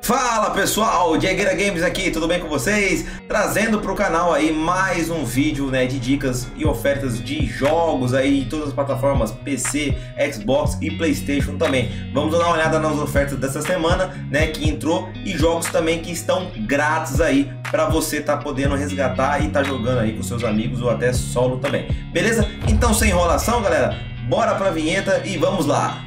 Fala pessoal, Diegueira Games aqui, tudo bem com vocês? Trazendo para o canal aí mais um vídeo, né, de dicas e ofertas de jogos aí em todas as plataformas PC, Xbox e PlayStation também. Vamos dar uma olhada nas ofertas dessa semana, né, que entrou, e jogos também que estão grátis aí para você tá podendo resgatar e tá jogando aí com seus amigos ou até solo também. Beleza? Então sem enrolação, galera, bora pra vinheta e vamos lá.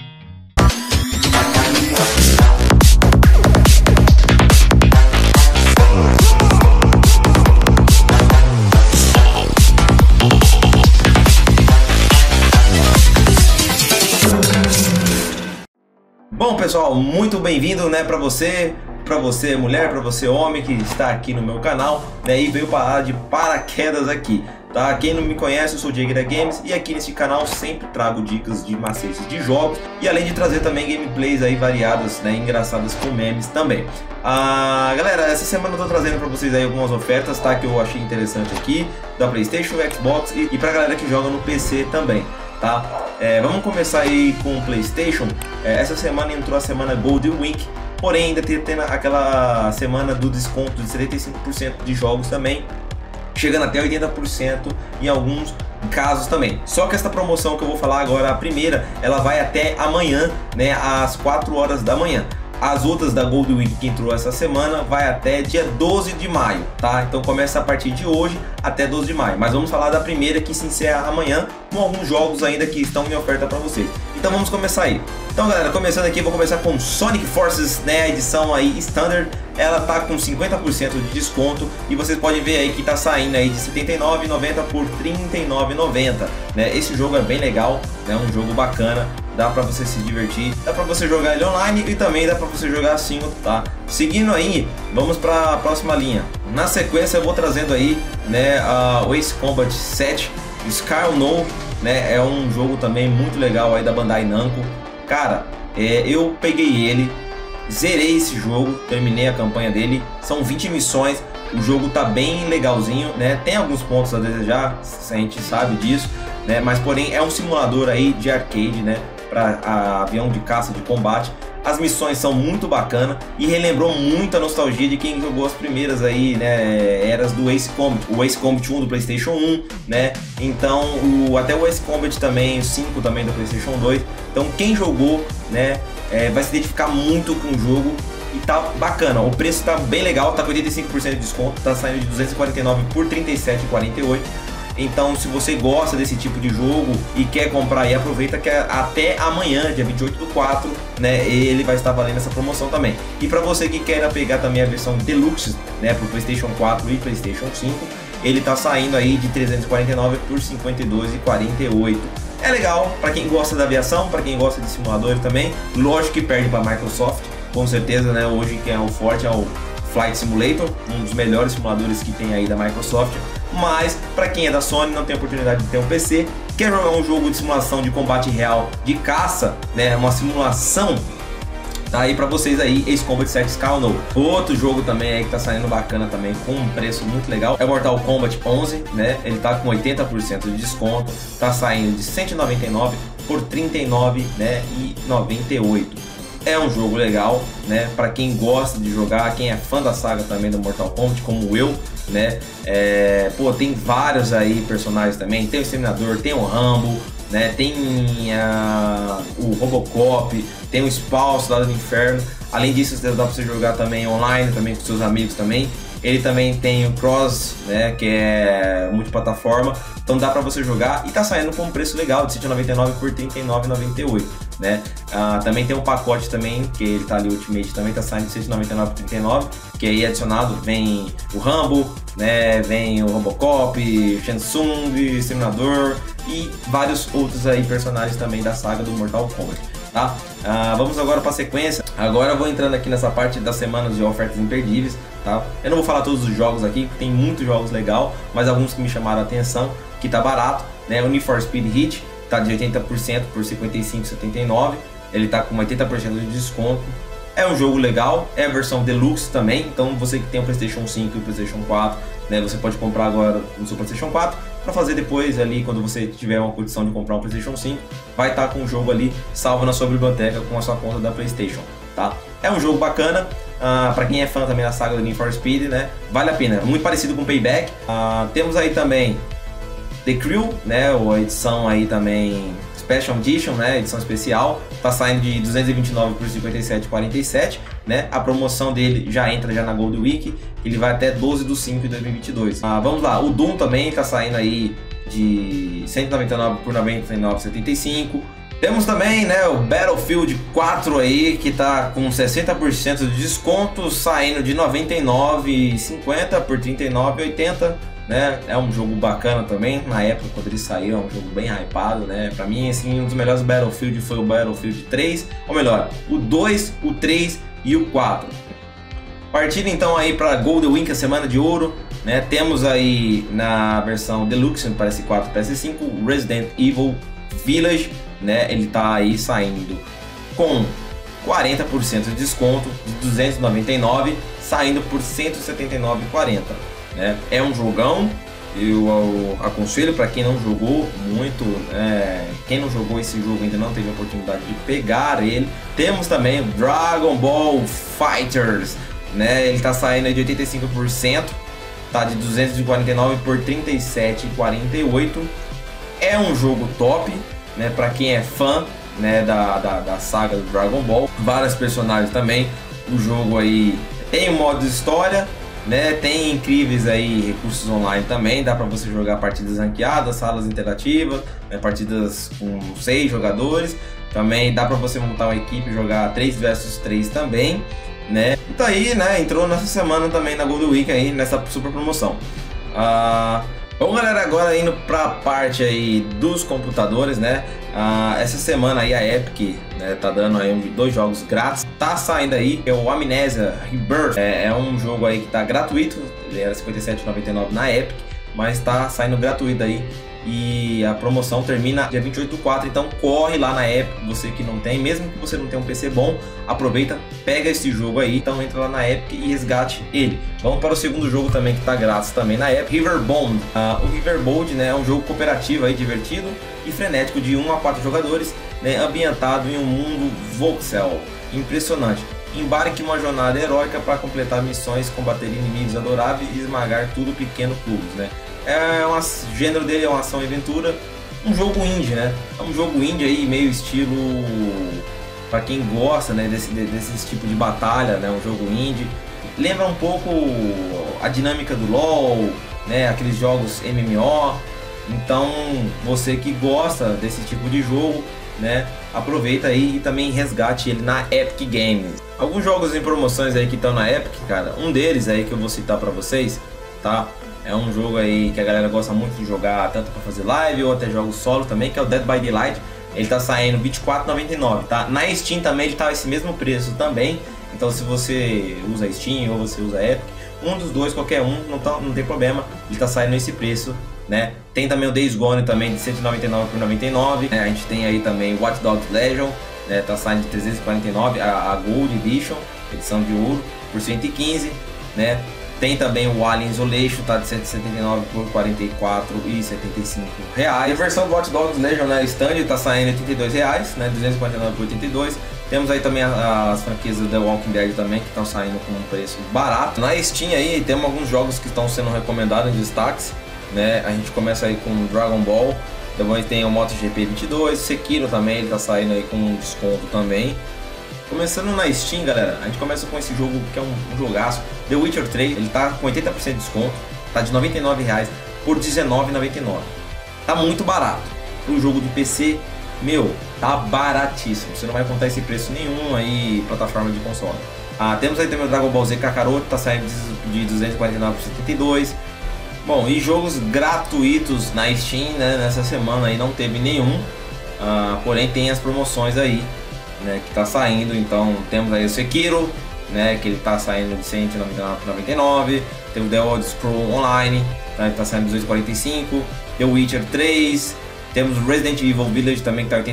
Bom pessoal, muito bem-vindo, né, para você mulher, para você homem que está aqui no meu canal, né, e veio parar de paraquedas aqui, tá? Quem não me conhece, eu sou o Diegueira Games e aqui nesse canal sempre trago dicas de macetes de jogos e além de trazer também gameplays aí variadas, né, engraçadas com memes também. Galera, essa semana eu tô trazendo para vocês aí algumas ofertas, tá, que eu achei interessante aqui, da PlayStation, Xbox e pra galera que joga no PC também, tá? Vamos começar aí com o PlayStation. Essa semana entrou a semana Golden Week, porém ainda tendo aquela semana do desconto de 75% de jogos também, chegando até 80% em alguns casos também. Só que esta promoção que eu vou falar agora, a primeira, ela vai até amanhã, né, às 4 horas da manhã. As outras da Golden Week que entrou essa semana vai até dia 12 de maio, tá? Então começa a partir de hoje até 12 de maio. Mas vamos falar da primeira que se encerra amanhã, com alguns jogos ainda que estão em oferta para vocês. Então vamos começar aí. Então galera, começando aqui, vou começar com Sonic Forces, né, a edição aí Standard. Ela tá com 50% de desconto e vocês podem ver aí que tá saindo aí de R$ 79,90 por R$ 39,90, né? Esse jogo é bem legal, né? Um jogo bacana, dá pra você se divertir, dá pra você jogar ele online e também dá pra você jogar assim, tá? Seguindo aí, vamos pra próxima linha. Na sequência eu vou trazendo aí, né, o Ace Combat 7, Scar No, né? É um jogo também muito legal aí da Bandai Namco. Cara, eu peguei ele, zerei esse jogo, terminei a campanha dele, são 20 missões, o jogo tá bem legalzinho, né? Tem alguns pontos a desejar, a gente sabe disso, né? Mas porém é um simulador aí de arcade, né? Para avião de caça de combate. As missões são muito bacanas e relembrou muito a nostalgia de quem jogou as primeiras aí, né, eras do Ace Combat, o Ace Combat 1 do PlayStation 1, né? Então, até o Ace Combat também, o 5 também do PlayStation 2. Então, quem jogou, né, vai se identificar muito com o jogo e tá bacana. O preço tá bem legal, tá com 85% de desconto, tá saindo de 249 por 37,48. Então, se você gosta desse tipo de jogo e quer comprar aí, aproveita que até amanhã, dia 28/4, né, ele vai estar valendo essa promoção também. E para você que quer pegar também a versão Deluxe, né, para o PlayStation 4 e PlayStation 5, ele tá saindo aí de 349 por 52,48. É legal para quem gosta da aviação, para quem gosta de simulador também. Lógico que perde para a Microsoft, com certeza, né? Hoje quem é o forte é o Flight Simulator, um dos melhores simuladores que tem aí da Microsoft. Mas para quem é da Sony, não tem oportunidade de ter um PC, quer jogar um jogo de simulação de combate real, de caça, né, uma simulação, tá aí para vocês aí, Ace Combat 7 Scar No. Outro jogo também aí que tá saindo bacana também, com um preço muito legal, é Mortal Kombat 11, né? Ele tá com 80% de desconto, tá saindo de 199 por 39, né, e 98. É um jogo legal, né? Para quem gosta de jogar, quem é fã da saga também do Mortal Kombat, como eu, né? Pô, tem vários aí personagens também. Tem o Exterminador, tem o Rambo, né? Tem o Robocop, tem o Spawn, Soldado do Inferno. Além disso, dá pra você jogar também online, também com seus amigos também. Ele também tem o Cross, né, que é multiplataforma, então dá pra você jogar e tá saindo com um preço legal de 199 por 39,98, né? Também tem um pacote também, que ele tá ali, Ultimate, também tá saindo de 199 por 39, que aí adicionado vem o Rambo, né, vem o Robocop, Shang Tsung, Exterminador e vários outros aí personagens também da saga do Mortal Kombat, tá? Vamos agora para a sequência. Agora eu vou entrando aqui nessa parte das semanas de ofertas imperdíveis, tá? Eu não vou falar todos os jogos aqui, porque tem muitos jogos legais, mas alguns que me chamaram a atenção, que tá barato, né? O Need for Speed Heat tá de 80% por 55,79, ele tá com 80% de desconto. É um jogo legal, é a versão Deluxe também, então você que tem o PlayStation 5 e o PlayStation 4, né, você pode comprar agora no seu PlayStation 4 para fazer depois ali, quando você tiver uma condição de comprar um PlayStation 5, vai estar com o jogo ali salvo na sua biblioteca com a sua conta da PlayStation. tá? É um jogo bacana, para quem é fã também da saga do Need for Speed, né? Vale a pena, muito parecido com Payback. Temos aí também The Crew, né? A edição aí também Special Edition, né? Edição especial, tá saindo de 229 por 57,47, né? A promoção dele já entra já na Gold Week, ele vai até 12/5 de 2022. Vamos lá, o Doom também tá saindo aí de 199 por 99,75. Temos também, né, o Battlefield 4 aí, que tá com 60% de desconto, saindo de 99,50 por 39,80. Né? É um jogo bacana também, na época quando ele saiu, é um jogo bem hypado, né? Pra mim, assim, um dos melhores Battlefield foi o Battlefield 3, ou melhor, o 2, o 3 e o 4. Partindo então aí pra Golden Week, a semana de ouro, né? Temos aí na versão Deluxe, no PS4 e PS5, Resident Evil Village, né? Ele tá aí saindo com 40% de desconto, de 299, saindo por 179,40. É um jogão, eu aconselho para quem não jogou muito, quem não jogou esse jogo ainda não teve a oportunidade de pegar ele. Temos também o Dragon Ball FighterZ, né? Ele tá saindo aí de 85%, tá de 249 por 37,48. É um jogo top, né? Para quem é fã, né, da saga do Dragon Ball, vários personagens também. O jogo aí tem um modo de história, né, tem incríveis aí recursos online também, dá para você jogar partidas ranqueadas, salas interativas, né, partidas com 6 jogadores, também dá para você montar uma equipe e jogar 3 versus 3 também, né, e tá aí, né, entrou nessa semana também na Golden Week aí, nessa super promoção. Bom, galera, agora indo para a parte aí dos computadores, né? Essa semana aí a Epic, né, tá dando aí 2 jogos grátis. Tá saindo aí, é o Amnesia Rebirth. É um jogo aí que tá gratuito, ele era R$ 57,99 na Epic, mas tá saindo gratuito aí. E a promoção termina dia 28/4, então corre lá na Epic, você que não tem, mesmo que você não tenha um PC bom, aproveita, pega esse jogo aí, então entra lá na Epic e resgate ele. Vamos para o segundo jogo também que tá grátis também na Epic, Riverbound. O Riverbound, né, é um jogo cooperativo aí, divertido e frenético de 1 a 4 jogadores, né, ambientado em um mundo voxel, impressionante. Embarque em uma jornada heróica para completar missões, combater inimigos adoráveis e esmagar tudo pequeno cubos, né? O gênero dele é uma ação e aventura, um jogo indie, né? É um jogo indie aí, meio estilo, para quem gosta, né, desse tipo de batalha, né? Um jogo indie, lembra um pouco a dinâmica do LoL, né? Aqueles jogos MMO. Então, você que gosta desse tipo de jogo, né, aproveita aí e também resgate ele na Epic Games. Alguns jogos em promoções aí que estão na Epic, cara, um deles aí que eu vou citar para vocês, tá? É um jogo aí que a galera gosta muito de jogar, tanto para fazer live ou até jogos solo também, que é o Dead by Daylight. Ele tá saindo R$ 24,99, tá? Na Steam também ele tá esse mesmo preço também. Então se você usa Steam ou você usa Epic, um dos dois, qualquer um, não tem problema, ele tá saindo nesse preço, né? Tem também o Days Gone também de 199 por 99, né? A gente tem aí também o Watch Dogs Legion, né? Tá saindo de 349, a Gold Edition, edição de ouro, por 115, né? Tem também o Alien Isolation, tá de 179 por 44,75 reais. E a versão do Watch Dogs Legion, né, Stand, tá saindo R$ 82 reais, né, 249 por 82. Temos aí também as franquias do The Walking Dead também, que estão saindo com um preço barato. Na Steam aí temos alguns jogos que estão sendo recomendados em destaques, né? A gente começa aí com Dragon Ball, depois tem o MotoGP 22, Sekiro também, ele tá saindo aí com um desconto também. Começando na Steam, galera, a gente começa com esse jogo que é um jogaço, The Witcher 3, ele tá com 80% de desconto, tá de R$ 99 reais por R$ 19,99. Tá muito barato. Pro jogo de PC, meu, tá baratíssimo. Você não vai encontrar esse preço nenhum aí plataforma de console. Temos aí também o Dragon Ball Z Kakarot, tá saindo de 249 por 72. Bom, e jogos gratuitos na Steam, né, nessa semana aí não teve nenhum, porém tem as promoções aí, né, que tá saindo. Então temos aí o Sekiro, né, que ele tá saindo de 199,99. Tem o The Elder Scrolls Online, tá, ele tá saindo de 245. The Witcher 3. Temos o Resident Evil Village também, que tá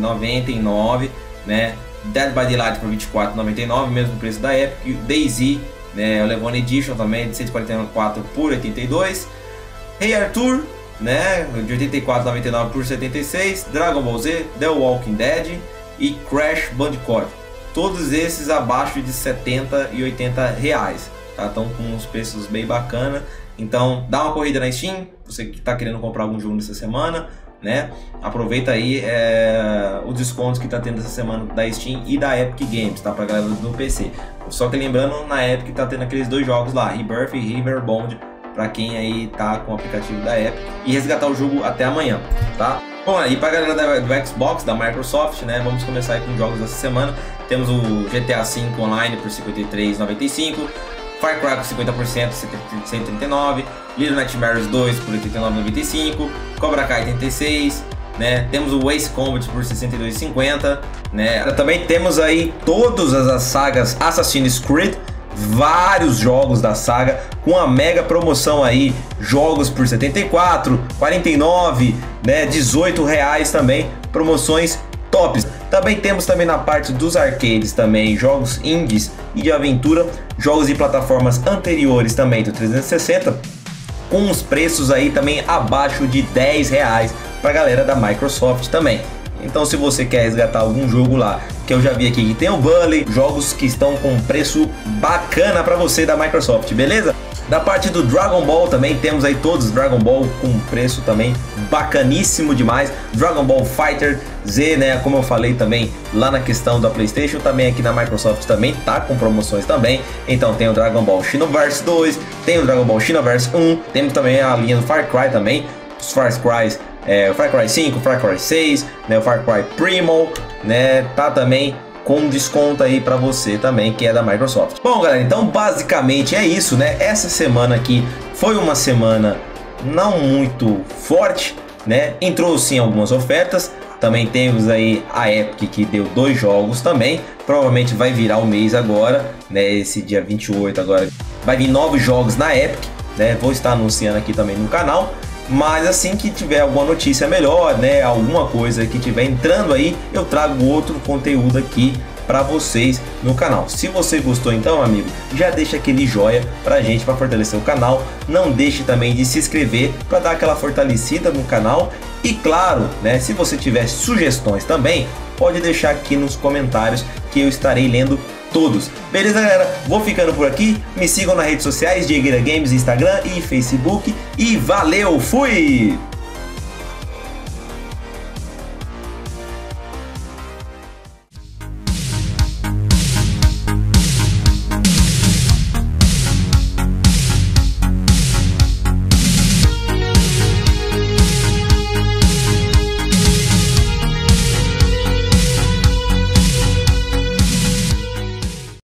89,99, né. Dead by Daylight por 24,99, mesmo preço da Epic. DayZ, né, o Levone Edition também de 144 por 82. Rei Arthur, né, de 84,99 por 76. Dragon Ball Z, The Walking Dead e Crash Bandicoot. todos esses abaixo de 70 e 80 reais, tá? Estão com uns preços bem bacana. Então dá uma corrida na Steam, você que está querendo comprar algum jogo nessa semana, né? Aproveita aí os descontos que tá tendo essa semana da Steam e da Epic Games, tá? Pra galera do PC. Só que lembrando, na Epic tá tendo aqueles dois jogos lá, Rebirth e Riverbond, pra quem aí tá com o aplicativo da Epic, e resgatar o jogo até amanhã, tá? Bom, aí pra galera do Xbox, da Microsoft, né? Vamos começar aí com jogos dessa semana. Temos o GTA V Online por R$ 53,95, Far Cry com 50%, 139, Little Nightmares 2 por R$ 89,95, Cobra Kai 86, né? Temos o Ace Combat por R$ 62,50, né? Também temos aí todas as sagas Assassin's Creed, vários jogos da saga com a mega promoção aí, jogos por 74, 49, né, 18 reais também, promoções tops. Também temos também na parte dos arcades também jogos indies e de aventura, jogos de plataformas anteriores também do 360, com os preços aí também abaixo de 10 reais para galera da Microsoft também. Então se você quer resgatar algum jogo lá, que eu já vi aqui que tem o Bully, jogos que estão com preço bacana para você da Microsoft, beleza? Da parte do Dragon Ball também temos aí todos os Dragon Ball com preço também bacaníssimo demais. Dragon Ball Fighter Z, né, como eu falei também lá na questão da PlayStation, também aqui na Microsoft também tá com promoções também. Então tem o Dragon Ball Xenoverse 2, tem o Dragon Ball Xenoverse 1, temos também a linha do Far Cry também, os Far Cry, o Far Cry 5, Far Cry 6, né, o Far Cry Primal, né, tá também com desconto aí para você também, que é da Microsoft. Bom, galera, então basicamente é isso, né? Essa semana aqui foi uma semana não muito forte, né? Entrou sim algumas ofertas. Também temos aí a Epic que deu 2 jogos também. Provavelmente vai virar o mês agora, né? Esse dia 28 agora vai vir novos jogos na Epic, né? Vou estar anunciando aqui também no canal. Mas assim que tiver alguma notícia melhor, né, alguma coisa que tiver entrando aí, eu trago outro conteúdo aqui para vocês no canal. Se você gostou então, amigo, já deixa aquele joinha pra gente, para fortalecer o canal. Não deixe também de se inscrever para dar aquela fortalecida no canal. E claro, né, se você tiver sugestões também, pode deixar aqui nos comentários que eu estarei lendo todos. Beleza, galera? Vou ficando por aqui. Me sigam nas redes sociais, Diegueira Games, Instagram e Facebook. E valeu, fui!